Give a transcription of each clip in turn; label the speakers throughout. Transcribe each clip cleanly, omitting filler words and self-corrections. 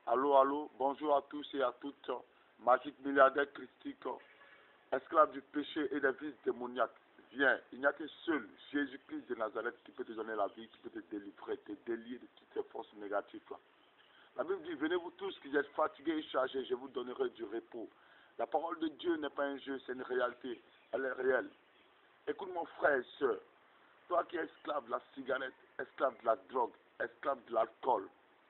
Speaker 1: Allô, allô, bonjour à tous et à toutes. Magique milliardaire christique, esclave du péché et des vices démoniaques. Viens, il n'y a qu'un seul, Jésus-Christ de Nazareth, qui peut te donner la vie, qui peut te délivrer, te délier de toutes ces forces négatives. La Bible dit, venez-vous tous qui êtes fatigués et chargés, je vous donnerai du repos. La parole de Dieu n'est pas un jeu, c'est une réalité, elle est réelle. Écoute mon frère et soeur, toi qui es esclave de la cigarette, esclave de la drogue, esclave de l'alcool,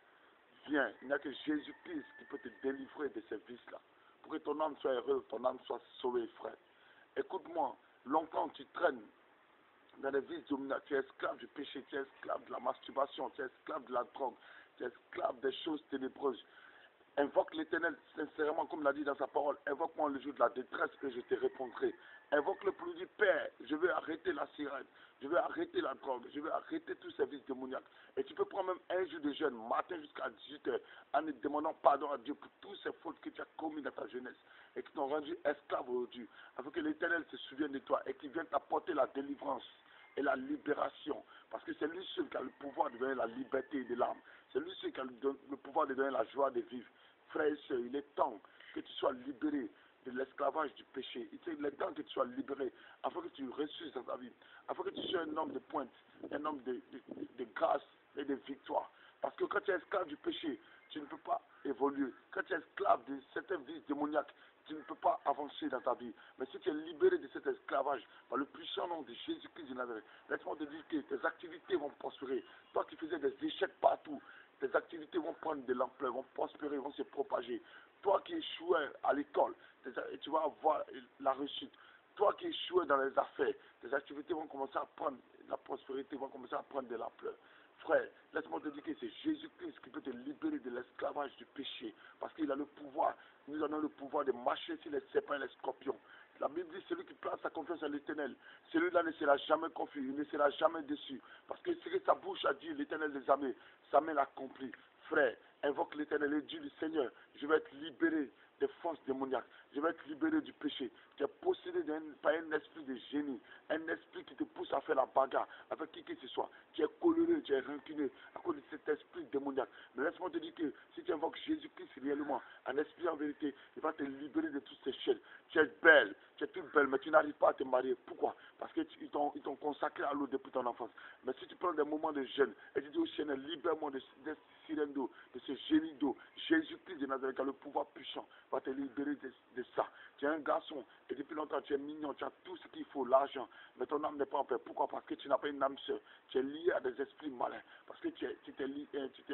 Speaker 1: viens, il n'y a que Jésus-Christ qui peut te délivrer de ces vices-là. Pour que ton âme soit heureuse, ton âme soit sauvée, frère. Écoute-moi, longtemps tu traînes dans les vices dominants, tu es esclave du péché, tu es esclave de la masturbation, tu es esclave de la drogue, tu es esclave des choses ténébreuses. Invoque l'Éternel sincèrement, comme l'a dit dans sa parole. Invoque-moi le jour de la détresse et je te répondrai. Invoque-le pour lui dire, Père, je veux arrêter la sirène, je veux arrêter la drogue, je veux arrêter tous ces vices démoniaques. Et tu peux prendre même un jour de jeûne, matin jusqu'à 18h, en demandant pardon à Dieu pour toutes ces fautes que tu as commises dans ta jeunesse et qui t'ont rendu esclave aujourd'hui, afin que l'Éternel se souvienne de toi et qu'il vienne t'apporter la délivrance et la libération. Parce que c'est lui seul qui a le pouvoir de donner la liberté de l'âme. C'est lui seul qui a le pouvoir de donner la joie de vivre. Frères et sœurs, il est temps que tu sois libéré de l'esclavage du péché. Il est temps que tu sois libéré afin que tu ressuscites dans ta vie. Afin que tu sois un homme de pointe, un homme de grâce et de victoire. Parce que quand tu es esclave du péché, tu ne peux pas évoluer. Quand tu es esclave de certains vices démoniaques, tu ne peux pas avancer dans ta vie. Mais si tu es libéré de cet esclavage, par le puissant nom de Jésus-Christ de Nazareth, laisse-moi te dire que tes activités vont prospérer. Toi qui faisais des échecs partout, tes activités vont prendre de l'ampleur, vont prospérer, vont se propager. Toi qui échouais à l'école, tu vas avoir la réussite. Toi qui échouais dans les affaires, tes activités vont commencer à prendre la prospérité, vont commencer à prendre de l'ampleur. Frère, laisse-moi te dire que c'est Jésus-Christ qui peut te libérer de l'esclavage du péché. Parce qu'il a le pouvoir. Nous avons le pouvoir de marcher sur les serpents et les scorpions. La Bible dit, celui qui place sa confiance en l'Éternel, celui-là ne sera jamais confus, il ne sera jamais déçu. Parce que ce que sa bouche a dit, l'Éternel des armées, sa main l'accomplit. Frère, invoque l'Éternel et dis du Seigneur, je vais être libéré des forces démoniaques. Je vais être libéré du péché. Tu es possédé par un esprit de génie, un esprit qui te pousse à faire la bagarre avec qui que ce soit. Tu es coléreux, tu es rancunier à cause de cet esprit démoniaque. Mais laisse-moi te dire que si tu invoques Jésus-Christ réellement, en esprit en vérité, il va te libérer de toutes ces chaînes. Tu es belle, tu es toute belle, mais tu n'arrives pas à te marier. Pourquoi? Parce qu'ils t'ont consacré à l'eau depuis ton enfance. Mais si tu prends des moments de jeûne et tu dis au Seigneur, libère-moi de ces sirènes d'eau, de ce génie d'eau, Jésus-Christ de Nazareth a le pouvoir puissant, va te libérer de ça. Tu es un garçon et depuis longtemps tu es mignon, tu as tout ce qu'il faut, l'argent, mais ton âme n'est pas en paix. Pourquoi? Parce que tu n'as pas une âme sœur. Tu es lié à des esprits malins. Parce que tu t'es lié,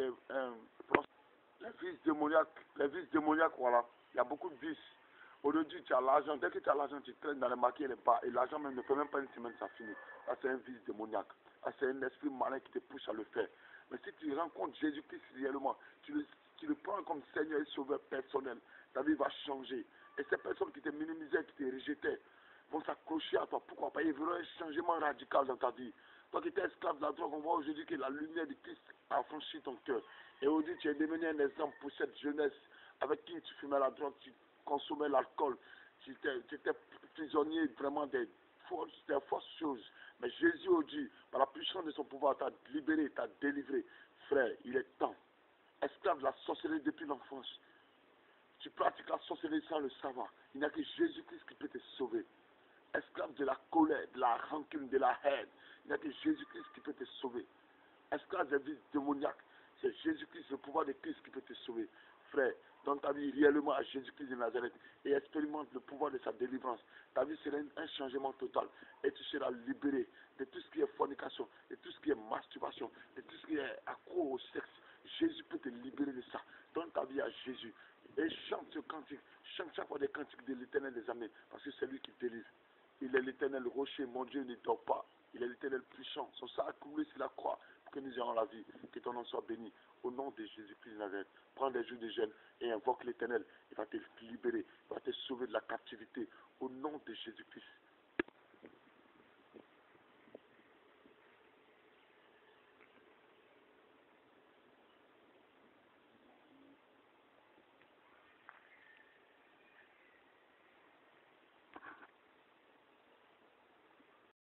Speaker 1: les vices démoniaques, voilà. Il y a beaucoup de vices. Aujourd'hui, tu as l'argent. Dès que tu as l'argent, tu traînes dans les maquis et les bas. Et l'argent même ne fait même pas une semaine, ça finit. Ça, c'est un vice démoniaque. Ça, c'est un esprit malin qui te pousse à le faire. Mais si tu rencontres Jésus-Christ réellement, tu le prends comme Seigneur et Sauveur personnel, ta vie va changer. Et ces personnes qui te minimisaient, qui te rejetaient, vont s'accrocher à toi. Pourquoi pas? Ils verront un changement radical dans ta vie. Toi qui étais esclave de la drogue, on voit aujourd'hui que la lumière de Christ a franchi ton cœur. Et aujourd'hui, tu es devenu un exemple pour cette jeunesse avec qui tu fumais la drogue, tu consommais l'alcool, tu étais prisonnier vraiment des fausses choses. Mais Jésus aujourd'hui, par la puissance de son pouvoir, t'a libéré, t'a délivré. Frère, il est temps. Esclave de la sorcellerie depuis l'enfance. Tu pratiques la sorcellerie sans le savoir. Il n'y a que Jésus-Christ qui peut te sauver. Esclave de la colère, de la rancune, de la haine. Il n'y a que Jésus-Christ qui peut te sauver. Esclave des vices démoniaques. C'est Jésus-Christ, le pouvoir de Christ qui peut te sauver. Frère, donne ta vie réellement à Jésus-Christ de Nazareth et expérimente le pouvoir de sa délivrance. Ta vie sera un changement total et tu seras libéré de tout ce qui est fornication, de tout ce qui est masturbation, de tout ce qui est accro au sexe. Jésus peut te libérer de ça. Donne ta vie à Jésus et chante ce cantique. Chante chaque fois des cantiques de l'Éternel des armées parce que c'est lui qui délivre. Il est l'Éternel rocher, mon Dieu ne dort pas. Il est l'Éternel puissant. Son sang a coulé sur la croix pour que nous ayons la vie. Que ton nom soit béni. Au nom de Jésus-Christ de Nazareth, prends des jours de jeûne et invoque l'Éternel. Il va te libérer. Il va te sauver de la captivité. Au nom de Jésus-Christ.